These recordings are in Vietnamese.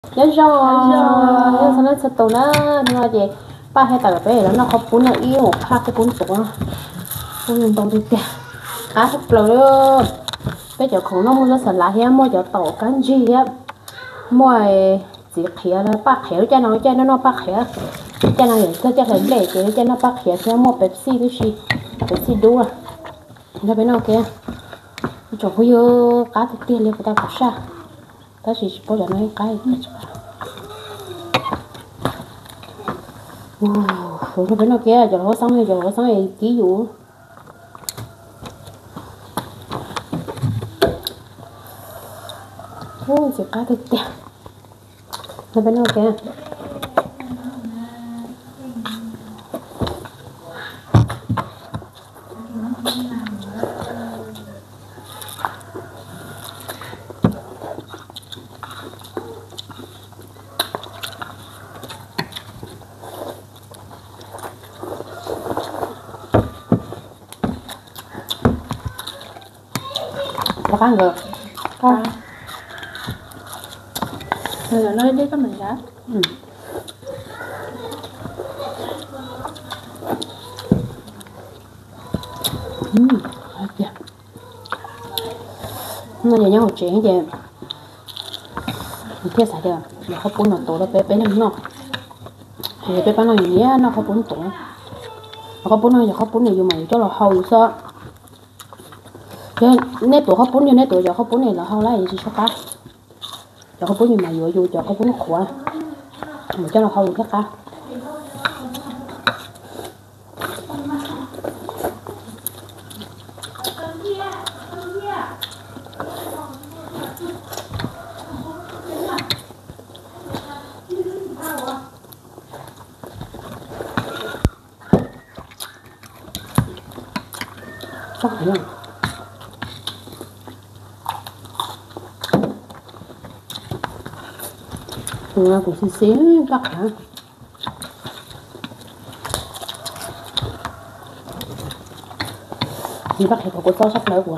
nhớ rồi sao nó sẽ tụ nó nhưng mà gì ba hay tờ bé nó không muốn là yêu một hai cái cuốn tụ nó cuốn tụ đi kìa cá thật rồi bây giờ cũng nó mua nó sẵn lại mua giờ tổ cái gì á mua chỉ khía là bác khía cho nó bác khía cho nó vậy cho nó lệ cho nó bác khía cho mua Pepsi cái gì Pepsi đu à nó bên nào kia chỗ bây giờ cá thực tiền liền người ta có sao ta chỉ bao giờ nói cái nó bên nào kia giờ nó xong rồi ký dụ chỉ cá thực tiền nó bên nào kia ăn được con bây giờ nói đi có mình đã nó giờ nhau chuyện gì thiết xài được nó không muốn nó tổ nó bé lắm nó thì bé nó gì á nó không muốn tổ nó không muốn nó giờ không muốn này dùng mày cho là hầu sao nét tổ không muốn như nét tổ giờ không muốn này là hầu lại gì sao cả giờ không muốn như mày vừa giờ không muốn khỏe mà cho là hầu chắc cả chắc phải không cũng xí xí chắc hả đi bắt thì có số sắp nữa của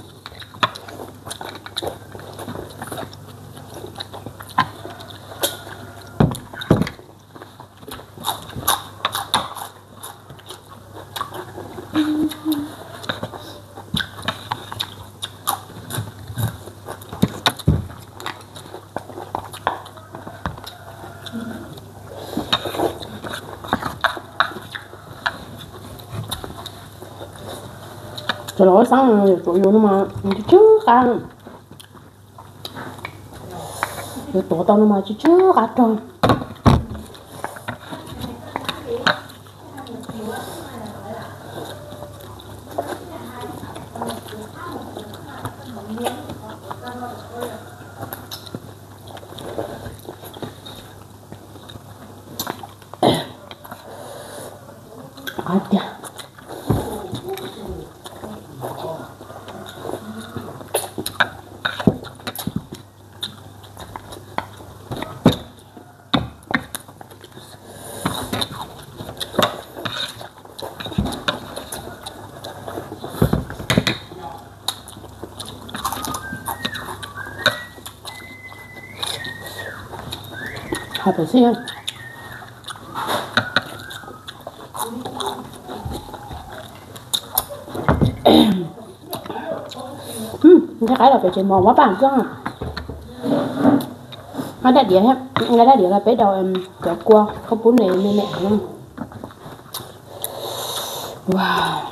cho nó sáng tụi vô nó mà chứ ăn rồi tụi tao nó mà chứ cả tròn ada apa sih ya cái là phải chuyển màu quá bản chứ nó đã đĩa hết ngay đã đĩa là bé đầu em kéo qua không bún này mẹ mẹ luôn wow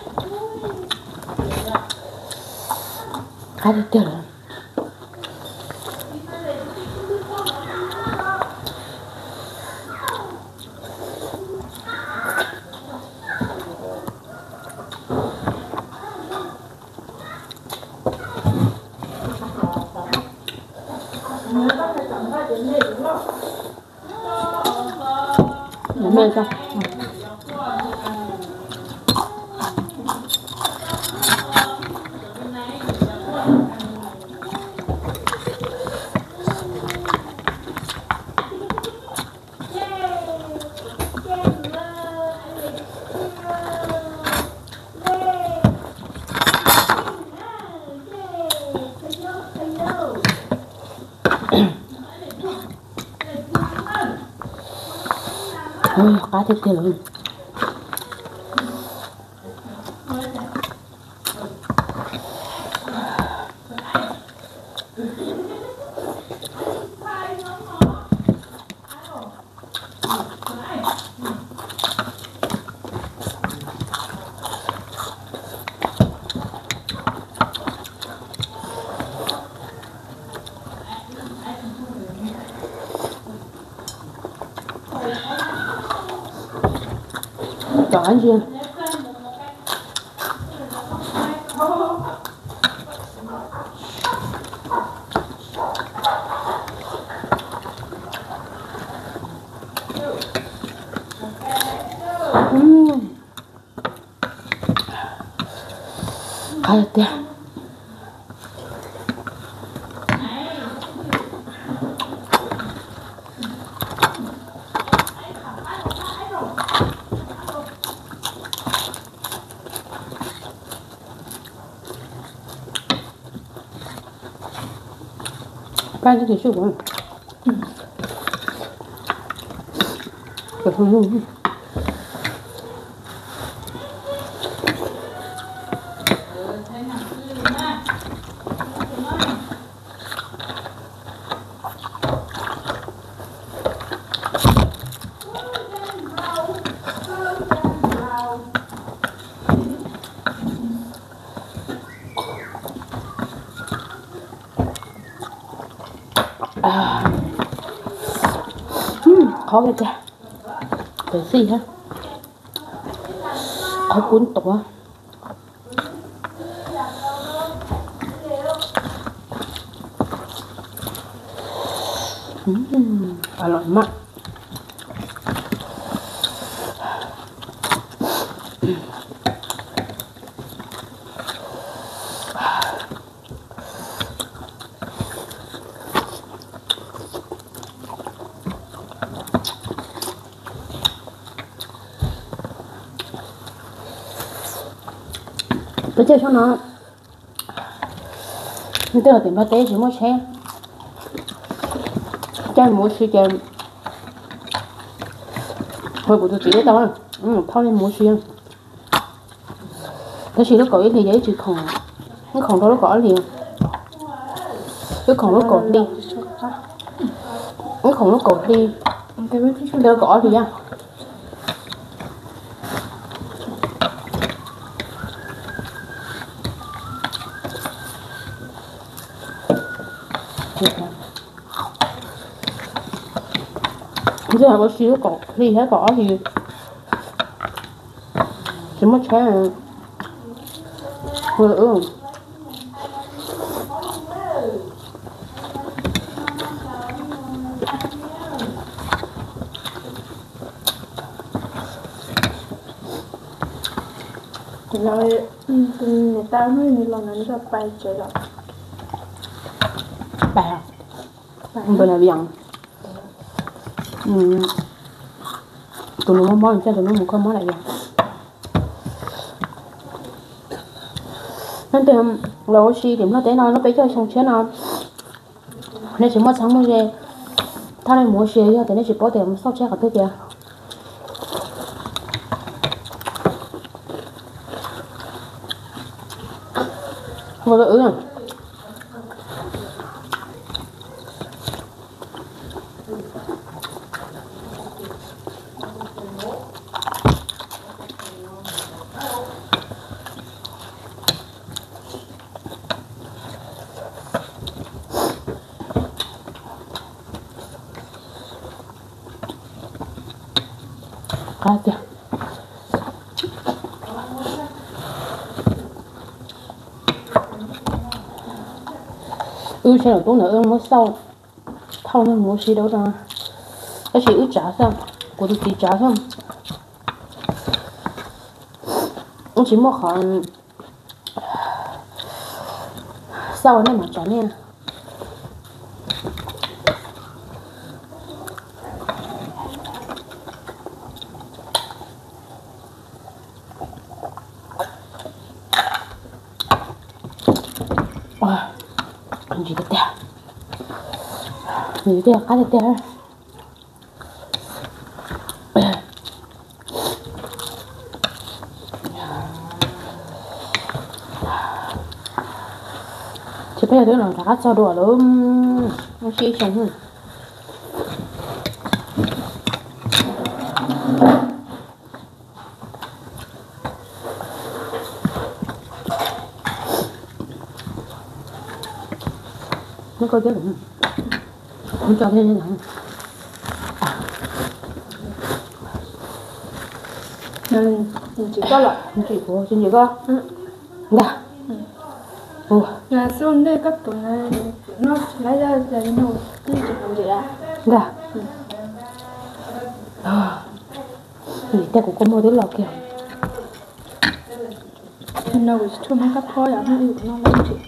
khá tuyệt vời mẹ sao ôi cá thịt kia luôn. Chọn anh riêng. Hay thế. Cái gì chứ không? Cái không. Khó cái cha cái gì hả khó cuốn tổ lắm mặn. Tôi chơi cho nó nhưng tôi là tiền ba tế chỉ mua xe chơi mua xe chơi hồi của tôi chỉ đấy tao thao lên mua xe tôi chỉ nó có thì giấy chỉ không nó không đâu nó có liền nó không nó cột đi nó không nó cột đi đâu có gì á. Chứ là có xíu cỏ thì hết cỏ thì chỉ mất trái rồi rồi người ta mới như lần này nó bay trời rồi bà bên này biển tụi nó món cho tụi nó một con món lại vậy nên từ lâu xí điểm nó tới nó bây giờ xong chết nó nên chỉ mất sáng mới về thằng này mua xí rồi thì nó chỉ bỏ tiền sau chết cả thứ kia không có ứ cá chưa xe đầu tố nữa mới sau thau nên mua xí đâu ra cái xí ướt chả sao của tôi chỉ chả không ông chỉ mua khoảng sau này mà chả nè ăn gì cái gì cái cá thịt Chứ bây giờ tôi là đã cho đùa đó nó chỉ chồng hơn nó có chứ không cho thêm như nào chỉ có là chỉ có trên gì có dạ là xuống đây các tuần này nó lấy ra là nó chỉ làm gì à dạ người ta cũng có mua đứa lọ kìa nó cũng cho mấy các khó lắm nó làm gì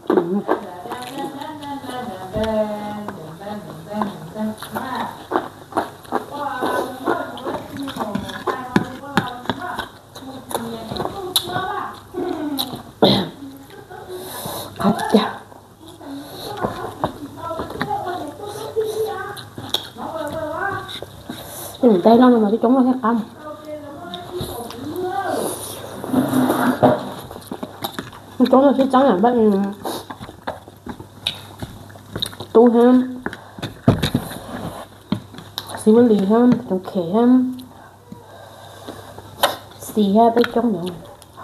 dạ cái miền Tây nó nhưng mà cái trống nó khác không cái trống nó sẽ trắng là bắt tu ham xí với lì ham trồng khẻ ham xì ha với trống nữa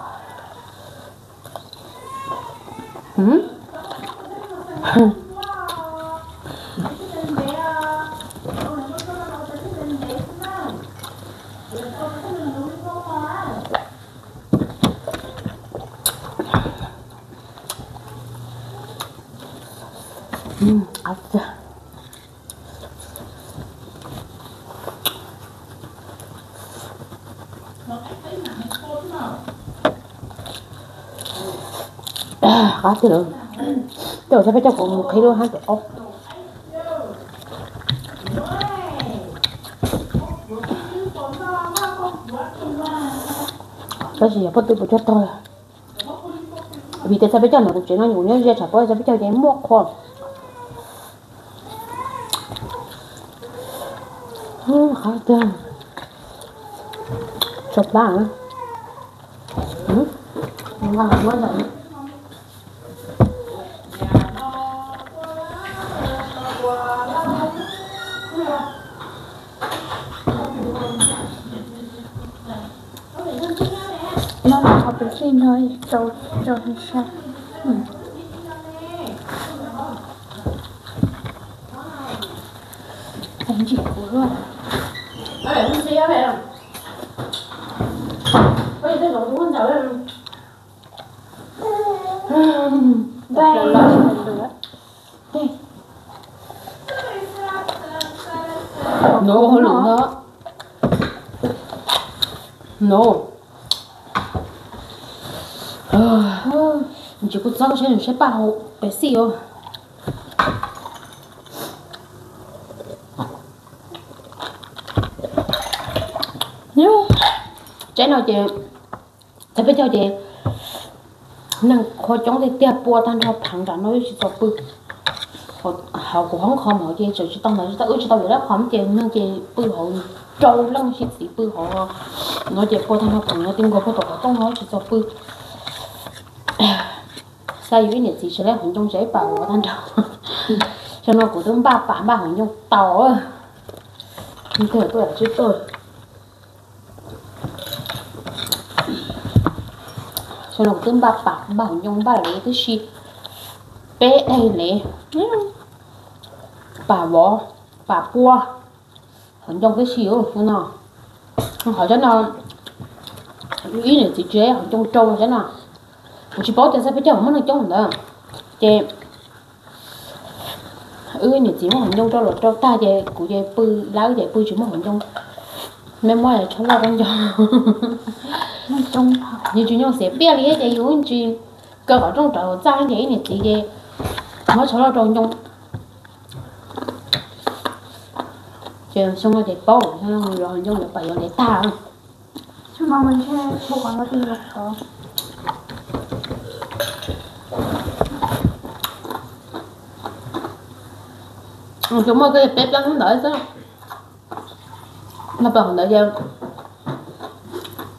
có chứ được tôi sẽ phải cho còn 1 kg 2 triệu cái gì bắt tôi cho tôi vì thế sẽ phải cho nó cũng chỉ nó nhiều nhất sẽ phải cho cái mua khoa khó chân chụp bảng ngon quá rồi nó là học được xin thôi cho thằng sao anh chị của luôn không xí á mẹ bây giờ nó muốn cháu em đây nó hơi lủng đó nó mình chỉ có rau cho nên sẽ bảo bé xì thôi nếu trái nào chị thấy biết cho chị năng khó chống thì tiệp bùa tan họ thẳng đã nói chỉ cho bự họ cũng không khó mà chị chỉ tao nói chỉ tao vậy đó không chị năng chị bự họ trâu lăng chỉ bự họ nói chị bùa tan họ thẳng nó tiếng gọi bùa tổ tông nói chỉ cho bự sao vậy nhỉ chị sẽ lấy hình trong giấy bảo tan trâu cho nó của tôi ba hình trong tàu á như thế tôi là chứ tôi cho nó tương ba hình trong ba là cái gì bé đây nè bà bò bà cua hình trong cái xíu thế nào hỏi cho nó ý này chị chế hình trong trâu thế nào chị bó thì sẽ phải cho mất nó chống nữa chị này chỉ một hình trong trâu là trâu ta chị của chị bự láo chị bự chỉ một hình trong mẹ mua là cháu lo con cho trong như chúng nhau sẽ biết lý chị dùng chị cơ ở trong trâu trang thế này chị nó cháu lo trong xong rồi để bó xong rồi hình trong là phải để ta chứ mà mình sẽ một con nó đi được đó chúng mà cái bếp đang không đợi sao nó bằng đợi giờ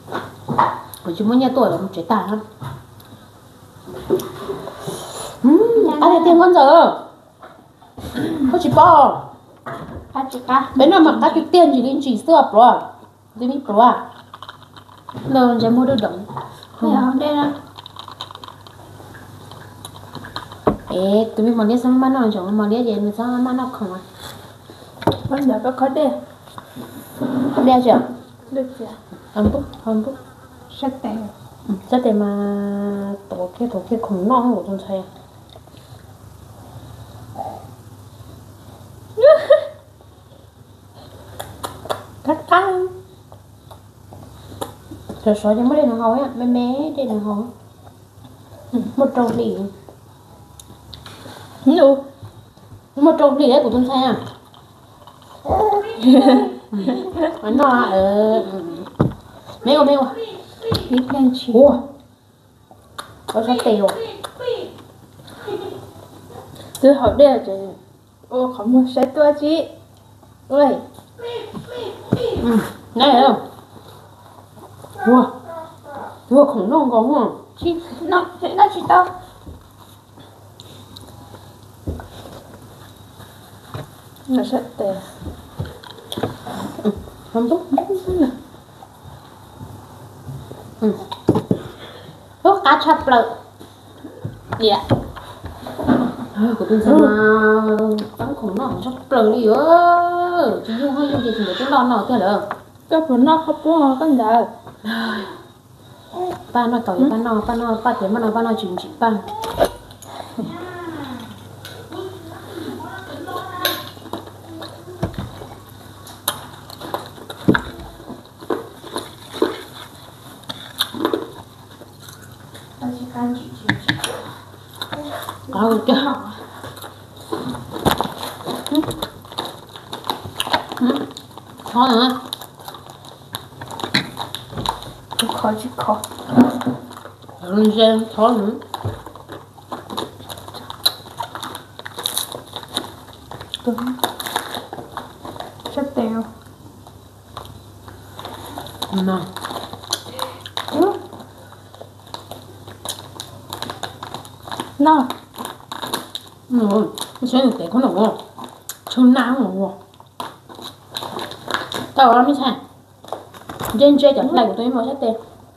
của chúng mới nhà tuổi là một trái tàn lắm Ba thì tiền con giờ. Có chỉ bỏ. Ba chỉ cá. Bên nào mà các cái tiền chỉ đến chỉ sửa rồi. Đi đi rồi. Rồi sẽ mua được đồng. Đây không đây đâu. Ê, tụi mình mà đi sang bán nào chồng mà đi về sang bán nào không à? Bây giờ có đây. Đeo chưa? Được chưa? Không bút. Rất đẹp. Rất đẹp mà tổ kia khủng non của con trai. Rất căng. Rồi số cho mới đây nó hôi á, mé đây nó hôi. Một trâu lì. Nụ. Một trâu lì đấy của con trai à? Nó mèo Ít lên chị. ủa có sao tiêu Từ hồi đây là chị. Ô không một sai tua chị. Ôi. này thấy không ủa khủng long có không Chị nó chị tao. Nó rất đẹp. không tốt lúc cá chập lợi Dạ. của tôi xem mà tấm khủng long chập lợi đi ơ chỉ dùng hơi dùng gì thì để tôi lo nào thế là Cái phần nó không có con giờ. ba nói tỏi ba tiếng ba nói chuyện ba kìa khó hả Khó chứ khó. Rồi xem khó nữa Rất đẹp. nào Nó. rồi xem được cái con nào chôn não rồi tao làm như thế trên chơi chẳng lại của tôi mà rất đẹp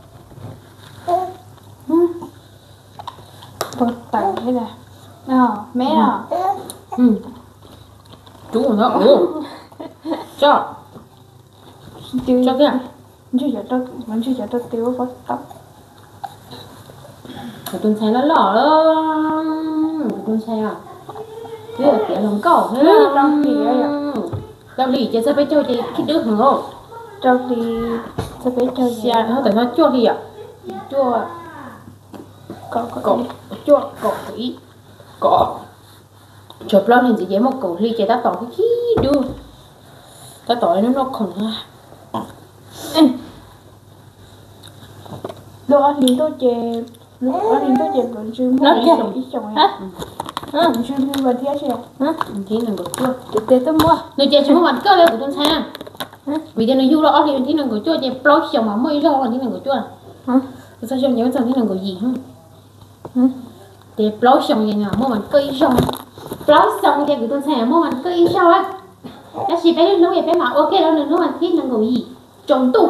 Bột tẩy thế là. Mẹ nào. chú của nó cho Chưa kìa mình chưa cho tiêu bột tóc. của tôi thấy nó lỏ đó của tôi thấy à thế là cái lòng cẩu thế đâu lì chứ sao phải chơi thì khi đứa hả không Trong thì sẽ phải cho xe nó tại nó chua gì ạ chua cỏ chua cỏ ý cỏ chụp lo hình gì vậy một củ ly chạy ta tỏ cái khí đưa ta tỏ nó khổng lúc anh nhìn tôi chè vẫn chưa nó mua ít chồng ấy. Vẫn chưa mua vật thiết chưa? thì là của chua Để tôi mua. người chạy chúng bạn cơ lên của tôi xem vì thế nó du đó thì thì là của chua chạy plot chồng mà mới rồi thì là của chua sao chồng nhớ rằng thì là của gì không để plot chồng gì nào mua bạn cây chồng plot chồng thì của tôi xem mua bạn cây chồng á nó chỉ phải nói về mà ok đó là nó bạn thiết là của gì trồng tủ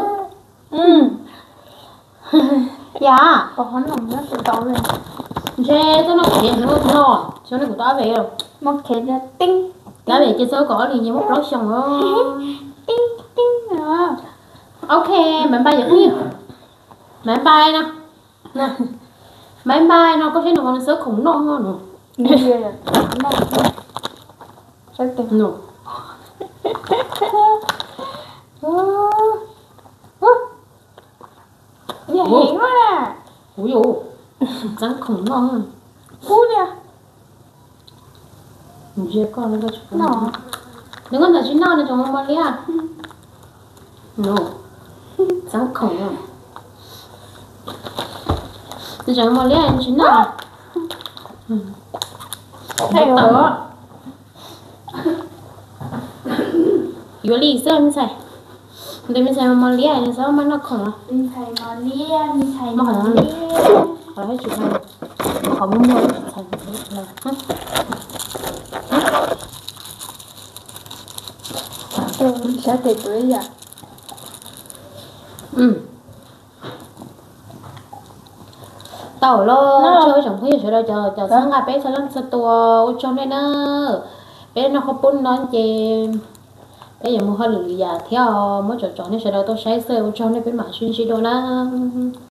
dạ Có hắn lòng nó tự tỏ lên. thế tôi nó hiện nó no cho nó của tao về rồi Một cái là tinh. tao về trên số có thì nhiều một plot chồng đó Tinh rồi. ok bye bye giờ nhiều bye bye nè bye bye nó có thể nó còn sớ khủng non nữa Như vậy là nó rất đẹp. no Nhà hiển quá nè. ui dồi rắn khủng non Phú nè. dễ con nó có chụp Nó. đừng có là chỉ non là trong một lý à no rắn khủng non thì trong một lý anh chỉ non Thấy rồi. yếu lý sơ như thế để mình xem một lý anh sao mà nó khủng à Mình thầy mà lia, mình thầy mà mà hỏi lia. họ hết chuyện này họ muốn mua thành là sẽ tiệt tuổi vậy. tàu lo chơi chẳng thấy sự đâu chờ sáng ngày bé sẽ lên xe tua trong đây nữa bé nó không muốn nói chê bé giờ mua hơi lười già theo mỗi chỗ chọn nên sẽ đâu tôi sẽ xe trong đây bên mà xuyên xuyên đâu na